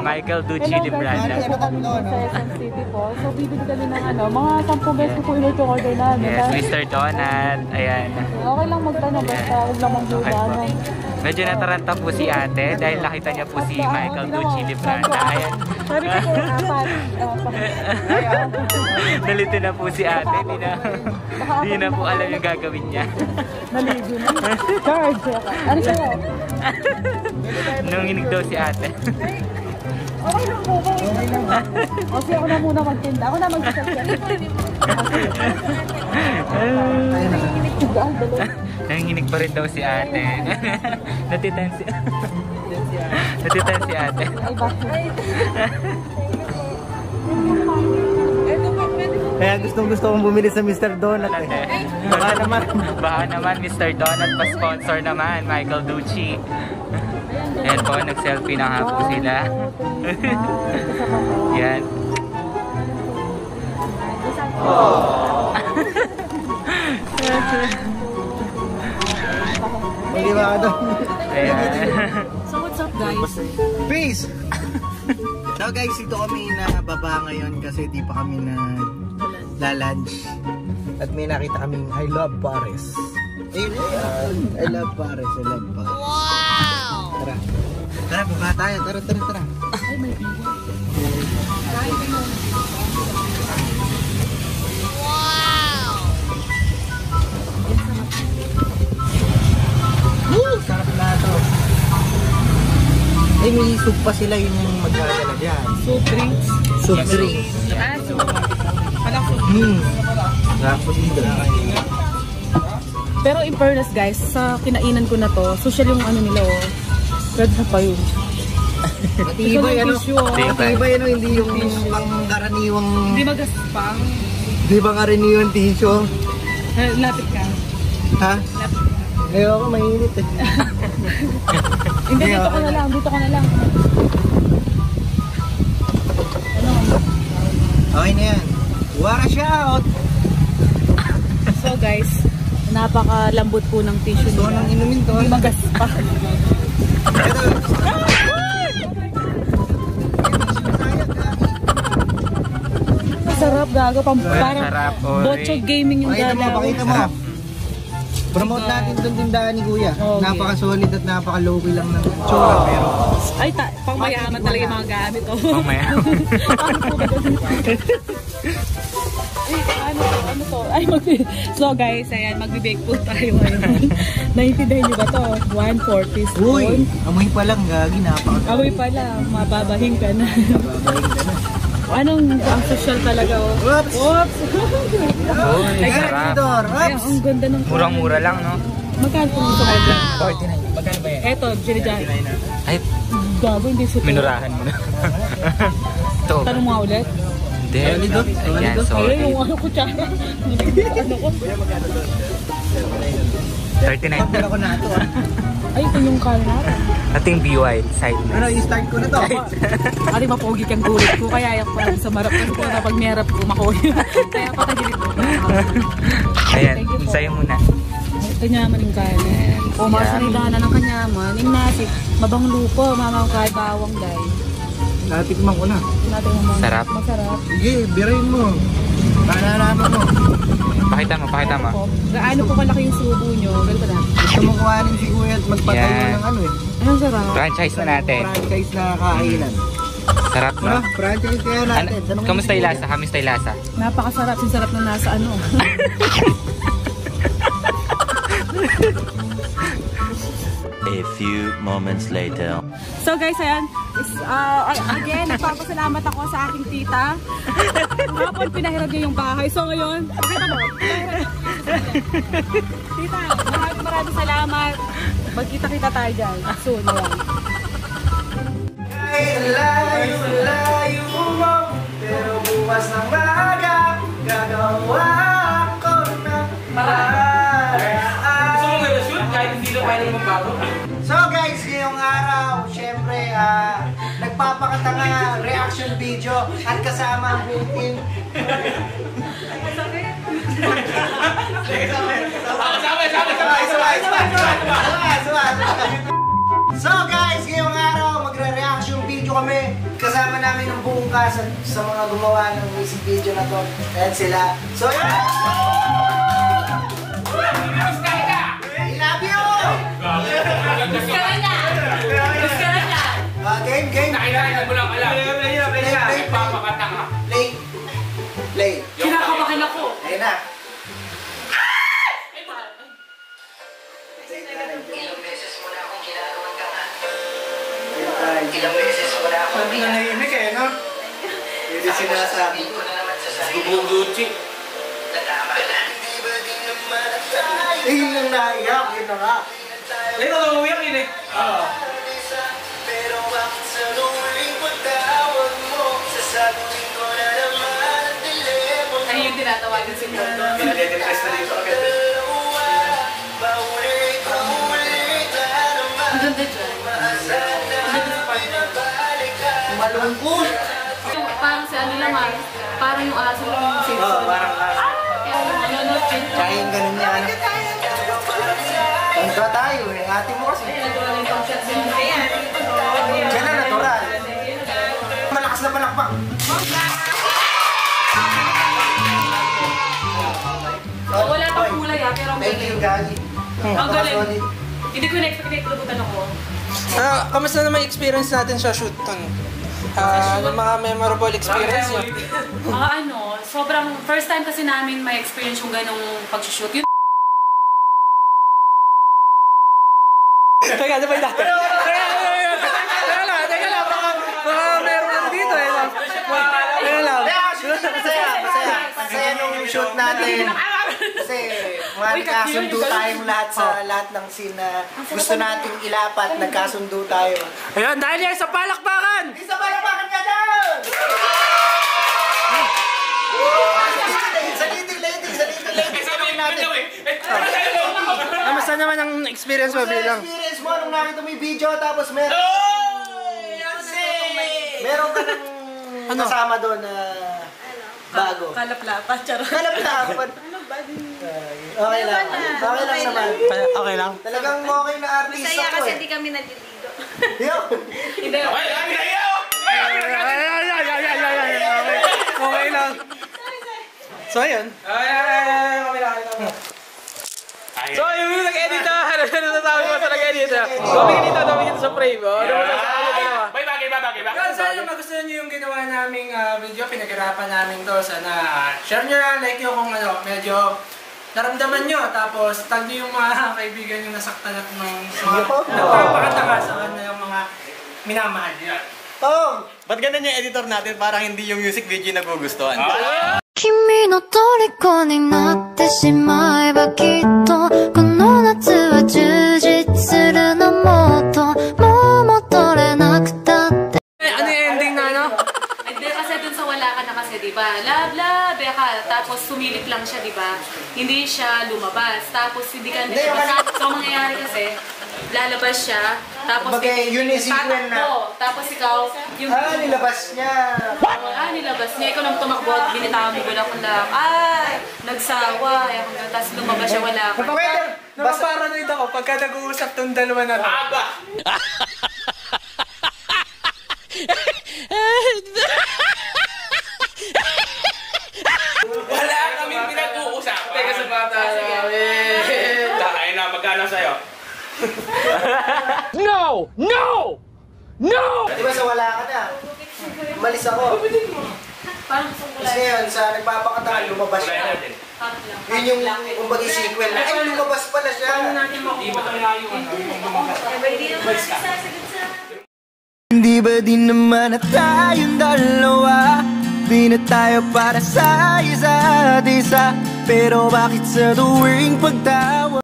Michael Ducci Libranda. Hello guys, kami sa SM City po. So bibili kami ng mga 10 beses po ino-order namin. Yes, Mr. Donut. Ayan. Okay lang magtanong, basta huwag lang manghula. Medyo nataranta po si ate dahil nakita niya po si Michael Ducci Libranda. Ayan. Sabi ko po, apat. Nalito na po si ate. Hindi na po alam yung gagawin niya. Naligo na. Charge. Ano sa'yo? Nanginig daw si ate. Okay lang po. Okay lang. Kasi ako na muna magtinda. Ako na mag-sasya. Nanginig pa rin daw si ate. Natitan si ate. Ay, bakit? Kaya gusto kong bumili sa Mr. Donut eh. Baka naman Mr. Donut pa-sponsor naman, Michael Ducci. Ayan po, nag-selfie na nga po sila. Yan. Hindi ba ka doon? So what's up guys? Peace! So guys, ito kami na baba ngayon kasi di pa kami na lalunch. At may nakita kaming I love Paris. Ayun, I love Paris, I love Paris. Wow! Tara. Tara, baba tayo. Tara. Ay, may biwa. Woo! Sarap na ito. Eh, may soup pa sila, yun yung magdadala dyan. Soup drinks? Soup drinks. Soup. Palang soup. Sarap po dito. Pero in fairness guys, sa kinainan ko na to, social yung ano nila oh. Ganda pa yun. Matibay ano? Matibay ano, hindi yung pangkaraniwang... Hindi magaspang. Hindi ba karaniwang tissue? Lapit ka. Ha? Lapit ka. Ngayon ako mainit eh. Hindi, dito ka na lang. Ano? Okay na yan. Wash out! So guys, napakalambot po ng tissue nila. Gusto nang inumin to. Hindi magaspang. Sarap gago. Parang botchog gaming yung galaw. Pakita mo. Promote natin itong tindahan ni Kuya. Okay. Napaka-solid at napaka-low-key lang ng tsura. Pero... Ay, pang mayaman talaga yung mga gamit. Oh. Pang mayaman. Ano to? Ay, so guys, ayan, magbe-bake po tayo ngayon. Naintindihan nyo ba to? 140 spoon. Uy, amoy pa lang, gagi, napaka-solid. Amoy pa lang, mababahing ka na. Mababahing ka na. Anong ang social talaga oh. Whoops! Whoops! Ay, sarap. Ay, ang ganda ng Murang-mura lang, no? Magkano po ito? 49. Magkano ba yan? Eto, Jirijan. Ay, Gago, hindi siya. minurahan mo na. Ito. Tanong mo nga ulit? Hindi. Ayan, Ay, sorry. yung ano ko tsara. Ano ko? 39. Pagkala ko na ito. Ay, ito yung kalat. Ating BY side Ano, i-start ko na to. Ari, mapogi kang gulit ko. Kaya ayak pa sa marap ko na pag merap ko makoy. Kaya patagilid ko. Ayan, sa'yo muna. Kanyaman yung kanin. O, masanay na ng kanyaman. Yung nasi, mabang lupo, mamang kay bawang day. Natikman ko na. Sarap. Masarap. Sige, birayin mo. Pananaman mo. Pakita mo. Gaano po kalaki yung subo nyo? Ganito na. Gusto mo kuhanin si Kuya at magpatayo Yan. ng ano eh. Anong sarap? Franchise na natin. Franchise na kainan. Sarap, no? No? Franchise kaya natin. Kamusta yung lasa? Kamusta yung lasa? Napakasarap. Sinasarap na nasa ano. A few moments later. So guys, ayan. Again, nagpapasalamat ako sa aking tita. Hapon pinahirap niya yung bahay. So ngayon, pakita mo. Tita, maraming salamat. Magkita-kita tayo dyan. Soon, ayan. Layo mo, pero bukas ng maaga, gagawa ko ng paraan. Gusto mo mag-shoot kahit hindi na pwede magbago? So guys, ngayong araw, syempre, nagpapakatanga reaction video at kasama ang bukin. So guys, ngayong araw, magre-reaction video video kami. Kasama namin ang buong cast sa mga gumawa ng music video na to. Ayan sila. So yun! I love you! Game. Nakilala mo lang alam. Play. Kinakabahan ako. Ayun na. Ilang beses mo na akong Nanahimik eh, no? Hindi sinasabi. Guguguchi. natama na. Eh, yun yung naiyak. Yun na nga. Eh, nakamuyak yun eh. Oo. Pero bakit sa nuling pagtawag mo? Sasagutin ko na naman ang telepono. Ano yung tinatawagan si Lolo? Pinag-depress na dito agad. Paulit na naman. Ang ganda dyan. Malungkot. Yung parang si ano lang parang yung aso lang yung sexy. Oo, parang aso. Ano, Kaya yung ganun niya, ano? Kontra tayo eh. Ate mo kasi. Yan na natural. Malakas na palakpak. Wala pang kulay pero ang Thank you, Gagi. Ang galing. Hindi ko na-expect na ipulubutan ako. Kamusta naman yung experience natin sa shoot ton? Ano mga memorable experience yun? Sobrang first time kasi namin may experience yung ganong pag-shoot. Yun. Teka, ano ba yung dati? Teka lang, baka meron lang dito eh. Teka lang. Masaya nung shoot natin. Kasi nagkasundo tayong lahat sa lahat ng scene na gusto nating ilapat, nagkasundo tayo. Ayun, dahil yan sa palakpakan! Isa ba naman ka down? Sa little lady natin. Kamusta naman ang experience mo bilang? Experience mo nung nakita mo yung video tapos meron ka ng kasama doon na bago. Kalaplapan, charot. Kalaplapan. Okay lang. Okay lang naman. Okay lang. Talagang okay na artista Masaya ko kasi eh. di kami naliligo. Hindi. Okay lang. So, ayun. So, yung nag-edit na. Ano nasasabi mo sa nag-edit na? Dami ka dito sa frame. Ano mo nasasabi mo dalawa? Kaya sana magustuhan nyo yung ginawa naming video, pinaghirapan namin to. Sana share nyo na, like nyo kung ano, medyo naramdaman nyo. Tapos tag nyo yung mga kaibigan nyo nasaktan at nagpapakatanga sa kanya yung mga minamahal nyo. Oh! Ba't ganun yung editor natin? Parang hindi yung music video nagugustuhan. 君の虜になってしまえばきっとこの夏は充実するのもっともう戻れなくたって Ano yung ending na ano? Hindi kasi dun sa wala ka na kasi, di ba? Love, ka. Tapos sumilip lang siya, di ba? Hindi siya lumabas. Tapos hindi ka lumabas. So, ang mangyayari kasi, lalabas siya. Tapos Bagay, yun yung sequel na. tatakbo. Tapos ikaw, yung... Nilabas niya. Nilabas niya. Ikaw nang tumakbo at binitawan mo wala kang lang. Nagsawa. Tapos lumabas siya, wala ka. Napaparanoid ako pagka nag-uusap tong dalawa na to. Wala kaming pinag-uusapan. Teka sa bata namin. Dahil na, magkano sa'yo? No! No! No! Di ba sa wala ka na? Umalis ako. Parang sa wala. Kasi yun, sa nagpapakatagal, lumabas siya. Yun yung kumbaga sequel na, ay lumabas pala siya. Hindi ba din naman na tayong dalawa? Di na tayo para sa isa't isa. Pero bakit sa tuwing pagtawa